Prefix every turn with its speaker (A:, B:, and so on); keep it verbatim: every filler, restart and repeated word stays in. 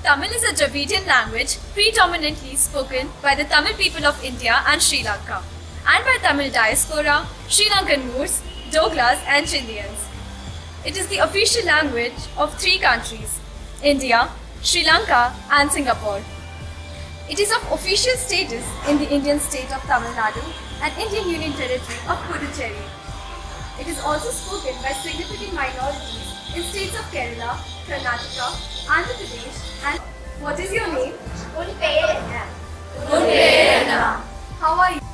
A: Tamil is a Dravidian language predominantly spoken by the Tamil people of India and Sri Lanka, and by Tamil diaspora, Sri Lankan Moors, Doglas and Chindians. It is the official language of three countries, India, Sri Lanka and Singapore. It is of official status in the Indian state of Tamil Nadu and Indian Union Territory of Puducherry. It is also spoken by significant minorities in states of Kerala, Karnataka, Andhra Pradesh and... What is your name?
B: Unperena.
A: Unperena. How are you?